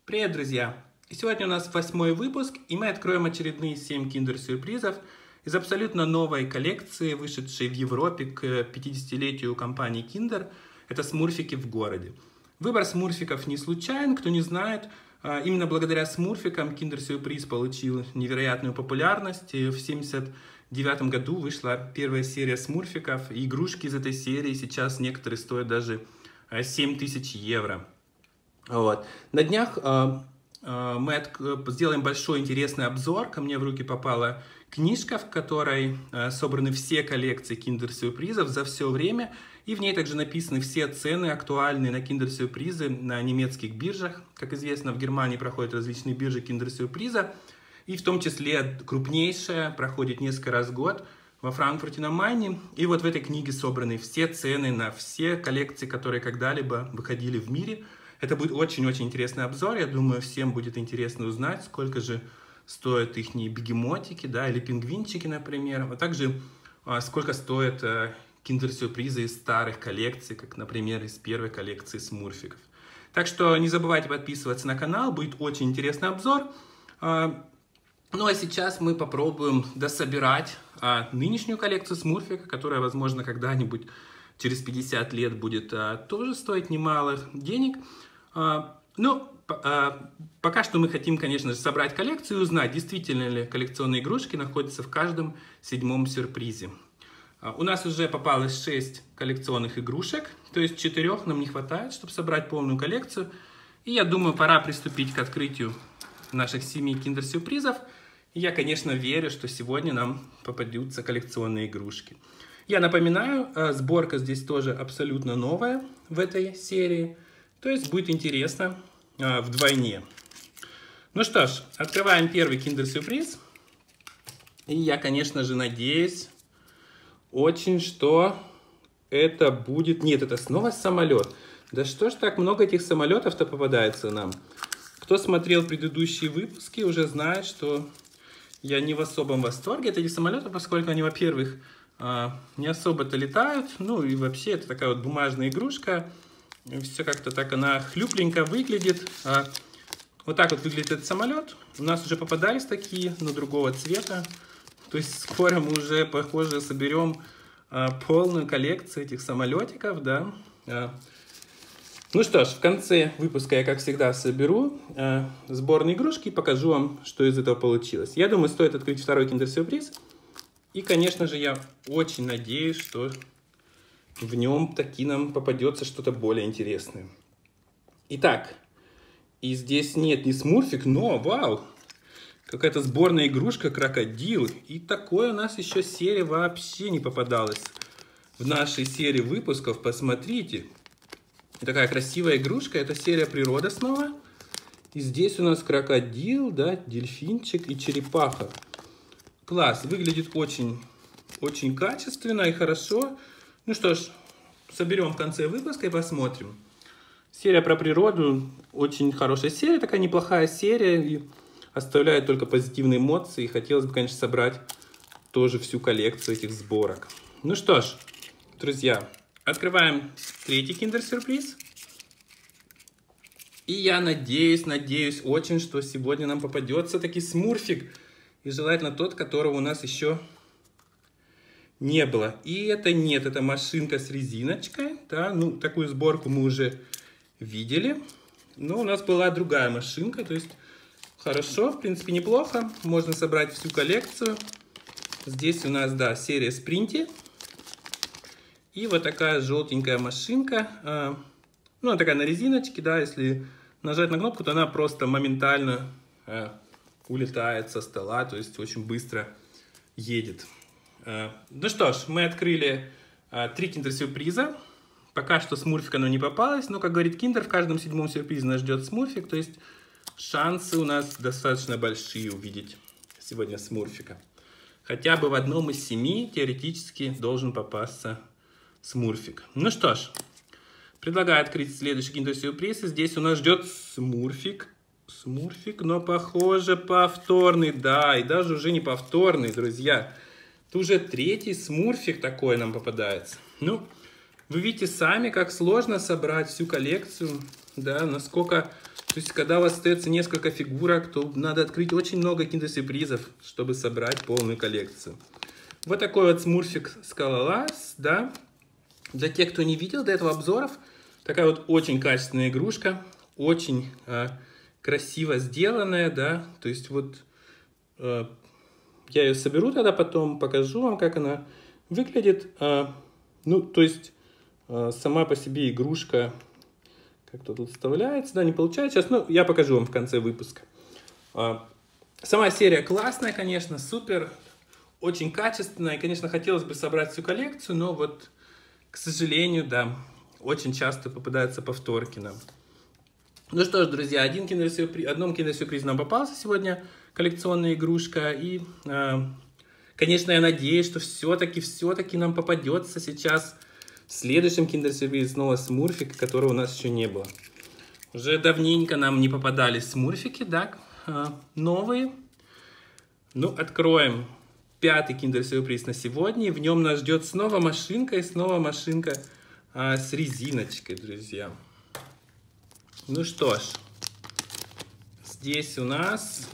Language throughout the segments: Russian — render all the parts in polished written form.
Привет, друзья! Сегодня у нас 8-й выпуск, и мы откроем очередные 7 киндер-сюрпризов из абсолютно новой коллекции, вышедшей в Европе к 50-летию компании Kinder. Это смурфики в городе. Выбор смурфиков не случайен, кто не знает. Именно благодаря смурфикам киндер-сюрприз получил невероятную популярность. В 1979 году вышла первая серия смурфиков, и игрушки из этой серии сейчас некоторые стоят даже 7000 евро. Вот. На днях мы сделаем большой интересный обзор. Ко мне в руки попала книжка, в которой собраны все коллекции киндер-сюрпризов за все время. И в ней также написаны все цены актуальные на киндер-сюрпризы на немецких биржах. Как известно, в Германии проходят различные биржи киндер-сюрприза. И в том числе крупнейшая проходит несколько раз в год во Франкфурте на Майне. И вот в этой книге собраны все цены на все коллекции, которые когда-либо выходили в мире. Это будет очень-очень интересный обзор. Я думаю, всем будет интересно узнать, сколько же стоят их бегемотики, да, или пингвинчики, например. А также сколько стоят киндер-сюрпризы из старых коллекций, как, например, из первой коллекции смурфиков. Так что не забывайте подписываться на канал, будет очень интересный обзор. Ну а сейчас мы попробуем дособирать нынешнюю коллекцию смурфика, которая, возможно, когда-нибудь через 50 лет будет тоже стоить немалых денег. Но пока что мы хотим, конечно же, собрать коллекцию и узнать, действительно ли коллекционные игрушки находятся в каждом 7-м сюрпризе. У нас уже попалось 6 коллекционных игрушек, то есть 4 нам не хватает, чтобы собрать полную коллекцию. И я думаю, пора приступить к открытию наших 7 киндер-сюрпризов. И я, конечно, верю, что сегодня нам попадутся коллекционные игрушки. Я напоминаю, сборка здесь тоже абсолютно новая в этой серии. То есть будет интересно вдвойне. Ну что ж, открываем первый киндер-сюрприз. И я, конечно же, надеюсь очень, что это будет... Нет, это снова самолет. Да что ж так много этих самолетов-то попадается нам? Кто смотрел предыдущие выпуски, уже знает, что я не в особом восторге от этих самолетов, поскольку они, во-первых, не особо-то летают. Ну и вообще это такая вот бумажная игрушка. Все как-то так она хлюпленько выглядит. Вот так вот выглядит этот самолет. У нас уже попадались такие, но другого цвета. То есть скоро мы уже, похоже, соберем полную коллекцию этих самолетиков, да. Ну что ж, в конце выпуска я, как всегда, соберу сборные игрушки и покажу вам, что из этого получилось. Я думаю, стоит открыть второй киндер-сюрприз. И, конечно же, я очень надеюсь, что в нем таки нам попадется что-то более интересное. Итак, и здесь нет ни смурфик, но, вау, какая-то сборная игрушка крокодил. И такое у нас еще серия вообще не попадалась в нашей серии выпусков. Посмотрите, такая красивая игрушка, это серия природа снова. И здесь у нас крокодил, да, дельфинчик и черепаха. Класс, выглядит очень качественно и хорошо. Ну что ж, соберем в конце выпуска и посмотрим. Серия про природу, очень хорошая серия, такая неплохая серия. И оставляет только позитивные эмоции. И хотелось бы, конечно, собрать тоже всю коллекцию этих сборок. Ну что ж, друзья, открываем третий киндер-сюрприз. И я надеюсь очень, что сегодня нам попадется таки смурфик. И желательно тот, которого у нас еще не было. И это нет, это машинка с резиночкой. Да? Ну, такую сборку мы уже видели. Но у нас была другая машинка. То есть хорошо, в принципе, неплохо. Можно собрать всю коллекцию. Здесь у нас, да, серия Спринти. И вот такая желтенькая машинка. Ну, она такая на резиночке, да. Если нажать на кнопку, то она просто моментально улетает со стола. То есть очень быстро едет. Ну что ж, мы открыли 3 киндер-сюрприза. Пока что смурфика оно не попалось, но, как говорит Киндер, в каждом 7-м сюрпризе нас ждет смурфик. То есть шансы у нас достаточно большие увидеть сегодня смурфика. Хотя бы в одном из 7 теоретически должен попасться смурфик. Ну что ж, предлагаю открыть следующий киндер-сюрприз. Здесь у нас ждет смурфик. Смурфик, но, похоже, повторный. Да, и даже уже не повторный, друзья. Это уже 3-й смурфик такой нам попадается. Ну, вы видите сами, как сложно собрать всю коллекцию. Да, насколько То есть, когда у вас остается несколько фигурок, то надо открыть очень много киндер-сюрпризов, чтобы собрать полную коллекцию. Вот такой вот смурфик Скалолаз, да. Для тех, кто не видел до этого обзоров, такая вот очень качественная игрушка, очень красиво сделанная, да. То есть, вот я ее соберу тогда потом, покажу вам, как она выглядит. Ну, то есть, сама по себе игрушка... Как-то тут вставляется, да, не получается сейчас, но я покажу вам в конце выпуска. Сама серия классная, конечно, супер, очень качественная. И, конечно, хотелось бы собрать всю коллекцию, но вот, к сожалению, да, очень часто попадаются повторки нам. Ну что ж, друзья, одном киндер-сюрпризе нам попался сегодня коллекционная игрушка. И, конечно, я надеюсь, что все-таки нам попадется сейчас... В следующем киндер-сюрпризе снова смурфик, которого у нас еще не было. Уже давненько нам не попадались смурфики, да, новые. Ну, откроем 5-й киндер-сюрприз на сегодня. И в нем нас ждет снова машинка с резиночкой, друзья. Ну что ж, здесь у нас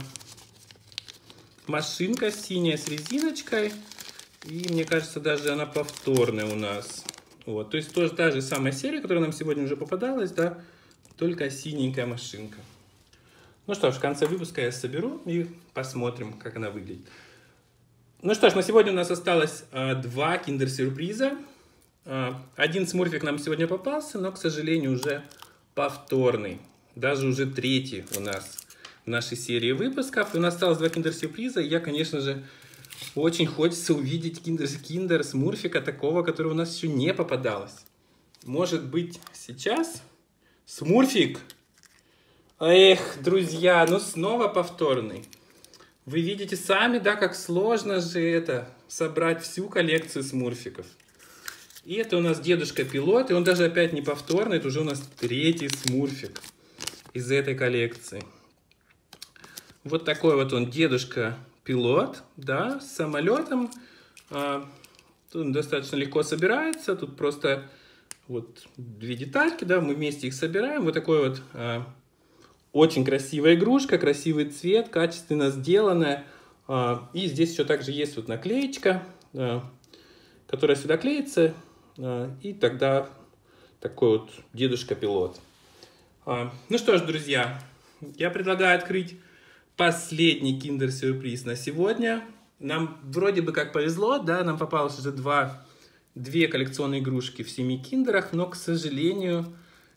машинка синяя с резиночкой. И мне кажется, даже она повторная у нас. Вот. То есть тоже та же самая серия, которая нам сегодня уже попадалась, да, только синенькая машинка. Ну что ж, в конце выпуска я соберу и посмотрим, как она выглядит. Ну что ж, на сегодня у нас осталось 2 киндер-сюрприза. Один смурфик нам сегодня попался, но, к сожалению, уже повторный. Даже уже 3-й у нас в нашей серии выпусков. И у нас осталось 2 киндер-сюрприза. И я, конечно же, очень хочется увидеть киндер смурфика такого, которого у нас еще не попадалось. Может быть, сейчас? Смурфик! Эх, друзья, ну снова повторный. Вы видите сами, да, как сложно же это, собрать всю коллекцию смурфиков. И это у нас дедушка-пилот, и он даже опять не повторный, это уже у нас 3-й смурфик из этой коллекции. Вот такой вот он, дедушка-пилот, да, с самолетом. Тут достаточно легко собирается, тут просто вот 2 детальки, да, мы вместе их собираем. Вот такой вот очень красивая игрушка, красивый цвет, качественно сделанная. И здесь еще также есть вот наклеечка, которая сюда клеится. И тогда такой вот дедушка-пилот. Ну что ж, друзья, я предлагаю открыть последний киндер-сюрприз на сегодня. Нам вроде бы как повезло, да, нам попалось уже 2 коллекционные игрушки в 7 киндерах, но, к сожалению,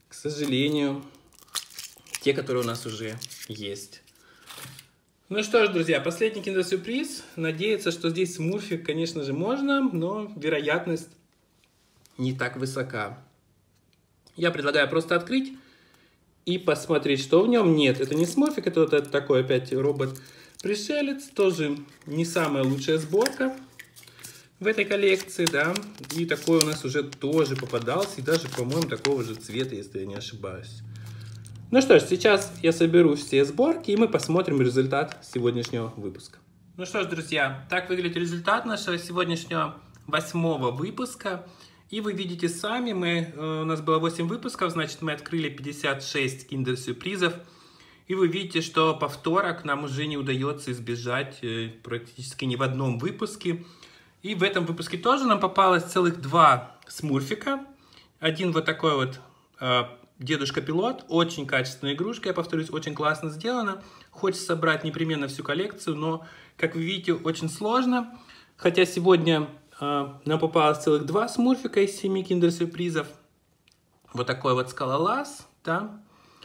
те, которые у нас уже есть. Ну что ж, друзья, последний киндер-сюрприз. Надеяться, что здесь смурфик, конечно же, можно, но вероятность не так высока. Я предлагаю просто открыть и посмотреть, что в нем. Нет, это не смурфик, это вот такой опять робот-пришелец. Тоже не самая лучшая сборка в этой коллекции, да. И такой у нас уже тоже попадался. И даже, по-моему, такого же цвета, если я не ошибаюсь. Ну что ж, сейчас я соберу все сборки, и мы посмотрим результат сегодняшнего выпуска. Ну что ж, друзья, так выглядит результат нашего сегодняшнего 8-го выпуска. И вы видите сами, у нас было 8 выпусков, значит, мы открыли 56 киндер-сюрпризов. И вы видите, что повторок нам уже не удается избежать практически ни в одном выпуске. И в этом выпуске тоже нам попалось целых 2 смурфика. Один вот такой вот дедушка-пилот, очень качественная игрушка, я повторюсь, очень классно сделана. Хочется собрать непременно всю коллекцию, но, как вы видите, очень сложно. Хотя сегодня нам попалось целых 2 смурфика из 7 киндер-сюрпризов. Вот такой вот скалолаз, да.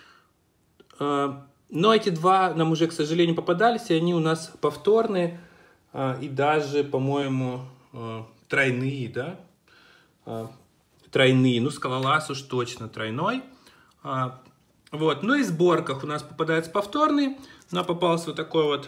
Но эти 2 нам уже, к сожалению, попадались, и они у нас повторные. И даже, по-моему, тройные, да. Тройные, ну скалолаз уж точно тройной. Вот, ну и в сборках у нас попадается повторный. Нам попался вот такой вот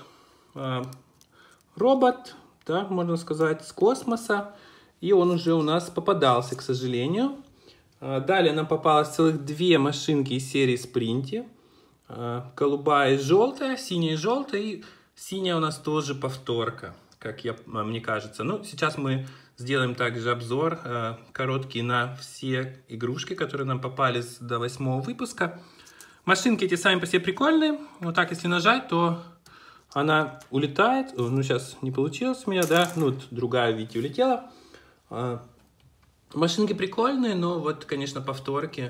робот, да, можно сказать, с космоса. И он уже у нас попадался, к сожалению. Далее нам попалось целых 2 машинки из серии Спринти. Голубая и желтая, синяя и желтая. И синяя у нас тоже повторка, как мне кажется. Ну, сейчас мы сделаем также обзор короткий на все игрушки, которые нам попались до 8-го выпуска. Машинки эти сами по себе прикольные. Вот так, если нажать, то она улетает. Ну, сейчас не получилось у меня, да. Ну, вот другая, видите, улетела. Машинки прикольные, но вот, конечно, повторки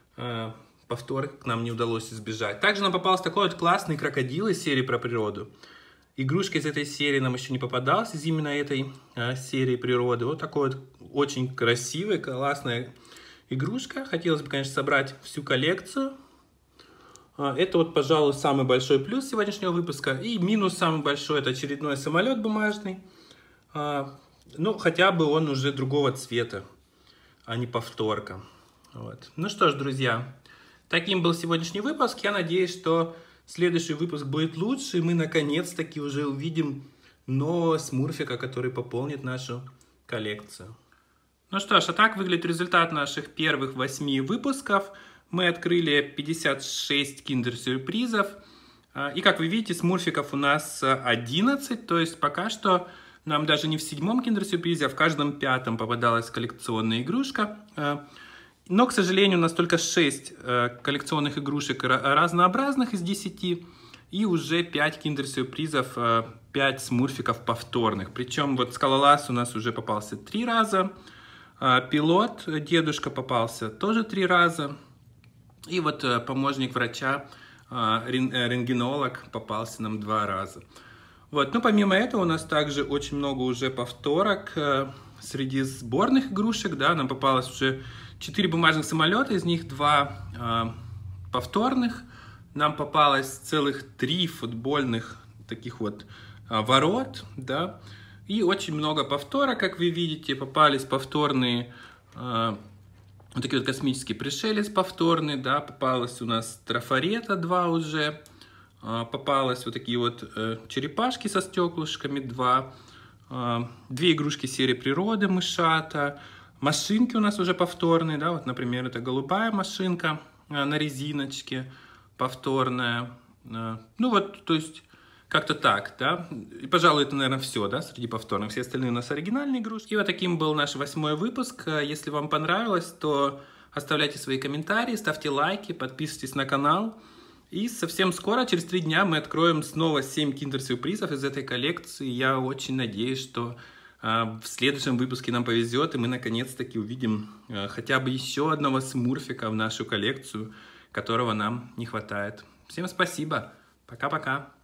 к нам не удалось избежать. Также нам попался такой вот классный крокодил из серии про природу. Игрушка из этой серии нам еще не попадалась, из именно этой серии природы. Вот такой вот очень красивая, классная игрушка. Хотелось бы, конечно, собрать всю коллекцию. Это вот, пожалуй, самый большой плюс сегодняшнего выпуска. И минус самый большой — это очередной самолет бумажный. Ну, хотя бы он уже другого цвета, а не повторка. Вот. Ну что ж, друзья, таким был сегодняшний выпуск. Я надеюсь, что следующий выпуск будет лучше, и мы наконец-таки уже увидим нового смурфика, который пополнит нашу коллекцию. Ну что ж, а так выглядит результат наших первых 8 выпусков. Мы открыли 56 киндер-сюрпризов. И как вы видите, смурфиков у нас 11, то есть пока что нам даже не в 7-м киндер-сюрпризе, а в каждом 5-м попадалась коллекционная игрушка. Но, к сожалению, у нас только 6 коллекционных игрушек разнообразных из 10. И уже 5 киндер-сюрпризов, 5 смурфиков повторных. Причем вот Скалолаз у нас уже попался 3 раза. Пилот, дедушка, попался тоже 3 раза. И вот помощник врача, рентгенолог, попался нам 2 раза. Вот. Но помимо этого у нас также очень много уже повторок. Среди сборных игрушек, да, нам попалось уже 4 бумажных самолета, из них 2 повторных. Нам попалось целых 3 футбольных таких вот ворот, да. И очень много повторок, как вы видите. Попались повторные вот такие вот космический пришелец повторный, да. Попалось у нас трафарета 2 уже. Попалось вот такие вот черепашки со стеклышками 2. 2 игрушки серии природы мышата. Машинки у нас уже повторные, да, вот, например, это голубая машинка на резиночке, повторная. Ну вот, то есть, как-то так, да. И, пожалуй, это, наверное, все, да, среди повторных. Все остальные у нас оригинальные игрушки. И вот таким был наш 8-й выпуск. Если вам понравилось, то оставляйте свои комментарии, ставьте лайки, подписывайтесь на канал. И совсем скоро, через 3 дня, мы откроем снова 7 киндер-сюрпризов из этой коллекции. Я очень надеюсь, что в следующем выпуске нам повезет, и мы наконец-таки увидим хотя бы еще одного смурфика в нашу коллекцию, которого нам не хватает. Всем спасибо. Пока-пока.